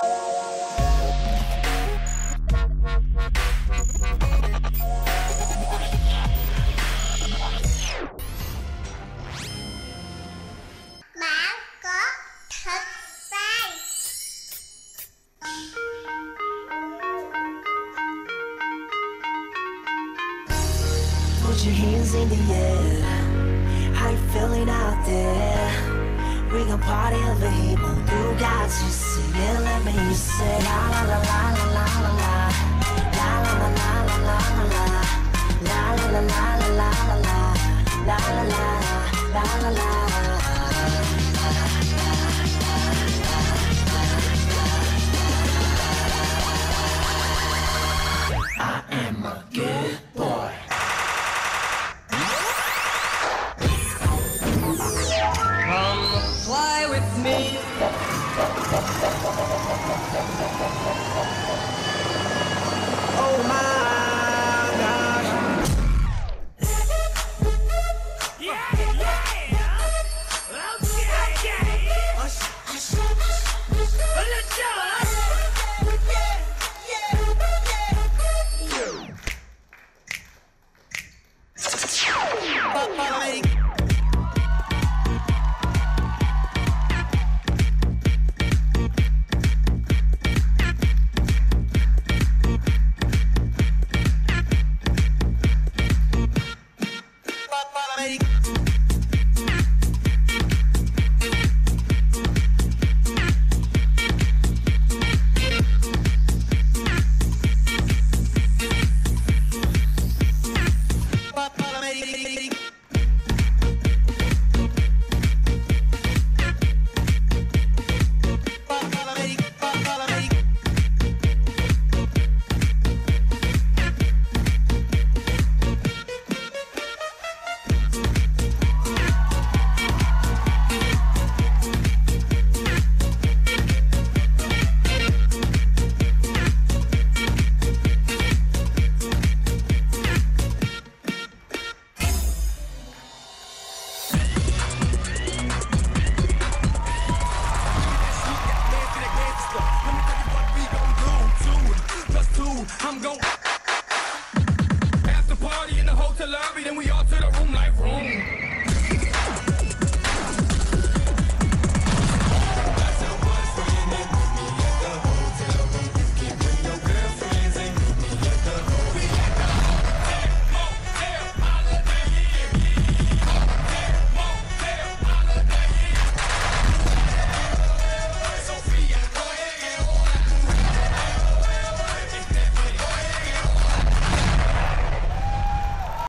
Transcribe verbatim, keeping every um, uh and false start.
Bạn có thực tài. Put your hands in the air. How you feeling out there? We gon' party over here. You got to see it. Let me hear you say la la la la la la la la. La la la la la la la la. La la la la la la la la. La la la la la la.